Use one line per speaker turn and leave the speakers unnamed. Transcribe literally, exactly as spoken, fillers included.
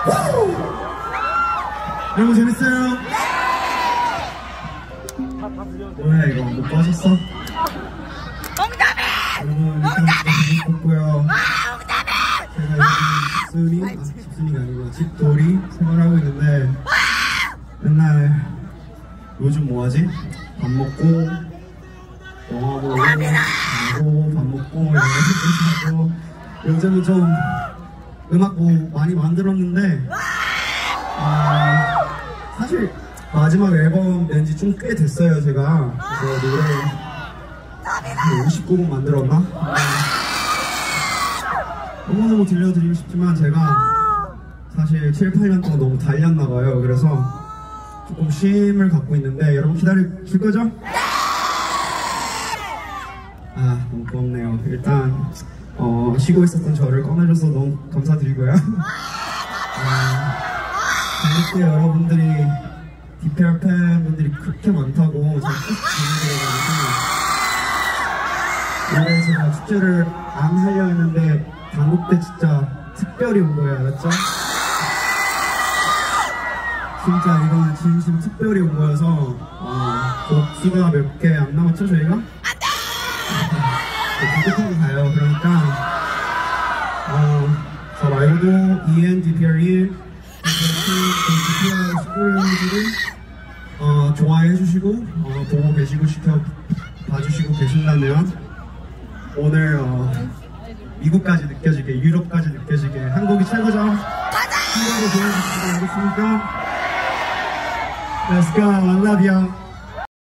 여러분 재밌어요? 뭐야 이거 못 빠졌어?
엉담이!
여러분 일단 재밌었고요. 제가 요즘 집순이, 아 집순이가 아니고 집돌이 생활하고 있는데 맨날 요즘 뭐하지? 밥 먹고 영화 보고 자고 밥 먹고 영화 보고 요즘은 좀 음악 뭐 많이 만들었는데 아, 사실 마지막 앨범 낸지 좀 꽤 됐어요. 제가 그래서 노래 한 오십구 곡 만들었나? 아, 너무너무 들려드리고 싶지만 제가 사실 칠, 팔 년 동안 너무 달렸나봐요. 그래서 조금 쉼을 갖고 있는데 여러분 기다려줄 거죠? 아 너무 고맙네요. 일단 어, 쉬고 있었던 저를 꺼내줘서 너무 감사드리고요. 아, 재밌게 여러분들이 디피알 팬분들이 그렇게 많다고 제가 꼭 들려가지고 원래 제가 축제를 안 하려 했는데 단독 때 진짜 특별히 온 거예요. 알았죠? 진짜 이거는 진심 특별히 온 거여서 어, 곡수가 몇 개 안 남았죠 저희가? 부족하게 가요. 그러니까 어, 저 말고도 이엔, 디피알 일, 디피알 스쿨들을 어, 좋아해 주시고 어, 보고 계시고 시켜 봐주시고 계신다면 오늘 어, 미국까지 느껴지게 유럽까지 느껴지게 한국이 최고죠? 한국으로 보여주시고 알겠습니까? Let's go, I love you.